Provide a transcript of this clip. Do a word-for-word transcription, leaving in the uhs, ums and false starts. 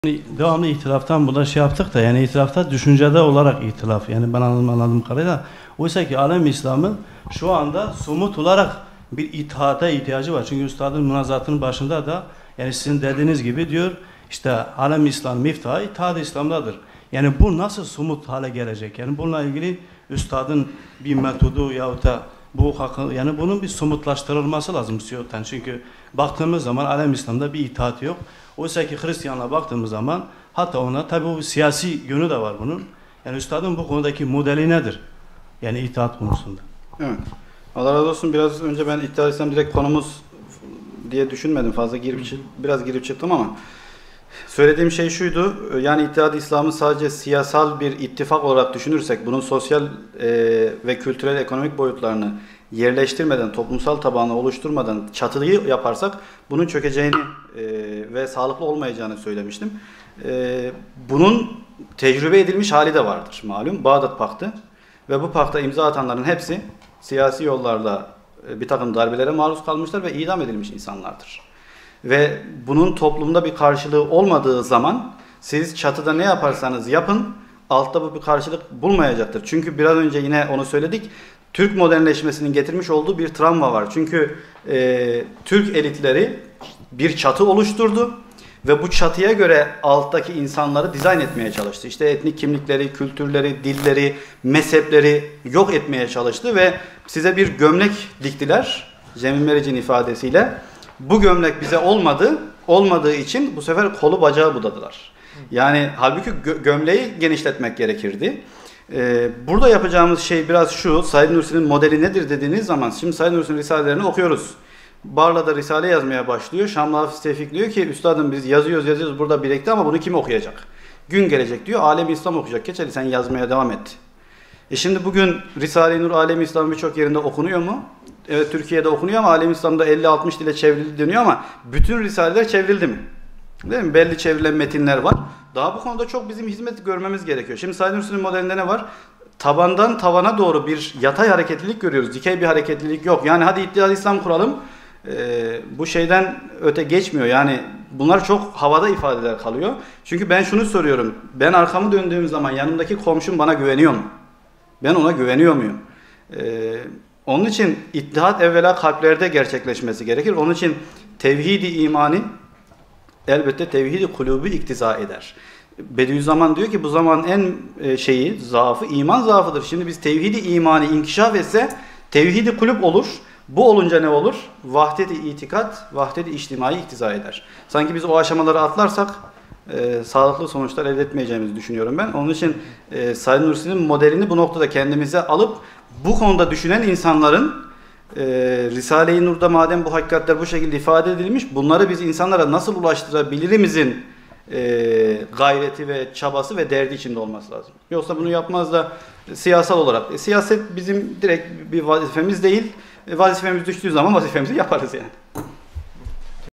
Devamlı ihtilaftan burada şey yaptık da yani ihtilafta düşüncede olarak ihtilaf yani ben anladım, anladığım kadarıyla oysa ki alem İslam'ın şu anda somut olarak bir itihata ihtiyacı var. Çünkü üstadın münazatının başında da yani sizin dediğiniz gibi diyor işte alem İslam miftahı itihad-ı İslam'dadır. Yani bu nasıl somut hale gelecek? Yani bununla ilgili üstadın bir metodu yahut da bu yani bunun bir somutlaştırılması lazım Siyot'tan. Çünkü baktığımız zaman alem İslam'da bir itaat yok. Oysa ki Hristiyanlığa baktığımız zaman hatta ona tabi o siyasi yönü de var bunun. Yani üstadın bu konudaki modeli nedir? Yani itaat konusunda. Evet. Allah razı olsun. Biraz önce ben İttihat İslam direkt konumuz diye düşünmedim. Fazla girip biraz girip çıktım ama söylediğim şey şuydu. Yani İttihat İslam'ı sadece siyasal bir ittifak olarak düşünürsek bunun sosyal e, ve kültürel ekonomik boyutlarını yerleştirmeden, toplumsal tabanı oluşturmadan çatıyı yaparsak bunun çökeceğini e, ve sağlıklı olmayacağını söylemiştim. E, bunun tecrübe edilmiş hali de vardır malum. Bağdat Paktı ve bu pakta imza atanların hepsi siyasi yollarla e, bir takım darbelere maruz kalmışlar ve idam edilmiş insanlardır. Ve bunun toplumda bir karşılığı olmadığı zaman siz çatıda ne yaparsanız yapın altta bu bir karşılık bulmayacaktır. Çünkü biraz önce yine onu söyledik. Türk modernleşmesinin getirmiş olduğu bir travma var. Çünkü e, Türk elitleri bir çatı oluşturdu ve bu çatıya göre alttaki insanları dizayn etmeye çalıştı. İşte etnik kimlikleri, kültürleri, dilleri, mezhepleri yok etmeye çalıştı ve size bir gömlek diktiler Cemil Meriç'in ifadesiyle. Bu gömlek bize olmadı, olmadığı için bu sefer kolu bacağı budadılar. Yani halbuki gö gömleği genişletmek gerekirdi. Ee, burada yapacağımız şey biraz şu, Said Nursi'nin modeli nedir dediğiniz zaman, şimdi Said Nursi'nin risalelerini okuyoruz. Barla'da risale yazmaya başlıyor, Şamlı Hafiz Tevfik diyor ki, üstadım biz yazıyoruz yazıyoruz burada birikti ama bunu kim okuyacak? Gün gelecek diyor, Alem-i İslam okuyacak, Keçeli sen yazmaya devam et. E şimdi bugün Risale-i Nur Alem-i İslam birçok yerinde okunuyor mu? Evet, Türkiye'de okunuyor ama Alem-i İslam'da elli altmış dile çevrildi deniyor ama bütün risaleler çevrildi mi? Değil mi? Belli çevrilen metinler var. Daha bu konuda çok bizim hizmet görmemiz gerekiyor. Şimdi Said Nursi'nin modelinde ne var? Tabandan tavana doğru bir yatay hareketlilik görüyoruz. Dikey bir hareketlilik yok. Yani hadi İttihat İslam kuralım. Ee, bu şeyden öte geçmiyor. Yani bunlar çok havada ifadeler kalıyor. Çünkü ben şunu soruyorum. Ben arkamı döndüğüm zaman yanımdaki komşum bana güveniyor mu? Ben ona güveniyor muyum? Ee, onun için ittihat evvela kalplerde gerçekleşmesi gerekir. Onun için tevhid-i imani elbette tevhid-i kulubu iktiza eder. Bediüzzaman diyor ki bu zaman en şeyi, zaafı iman zaafıdır. Şimdi biz tevhid-i imani inkişaf etse tevhid-i kulub olur. Bu olunca ne olur? Vahdet-i itikat, vahdet-i içtimai iktiza eder. Sanki biz o aşamaları atlarsak e, sağlıklı sonuçlar elde etmeyeceğimizi düşünüyorum ben. Onun için e, Said Nursi'nin modelini bu noktada kendimize alıp bu konuda düşünen insanların e, Risale-i Nur'da madem bu hakikatler bu şekilde ifade edilmiş, bunları biz insanlara nasıl ulaştırabilirimizin e, gayreti ve çabası ve derdi içinde olması lazım. Yoksa bunu yapmaz da e, siyasal olarak. E, siyaset bizim direkt bir vazifemiz değil. E, vazifemiz düştüğü zaman vazifemizi yaparız yani.